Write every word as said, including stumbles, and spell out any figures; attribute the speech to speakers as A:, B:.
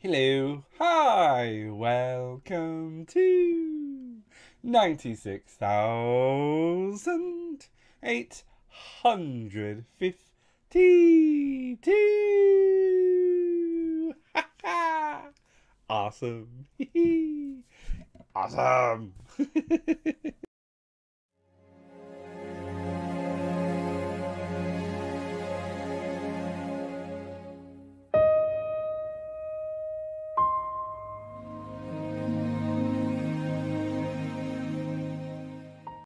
A: Hello, hi, welcome to ninety-six thousand eight hundred fifty-two. Ha ha! Awesome. Awesome.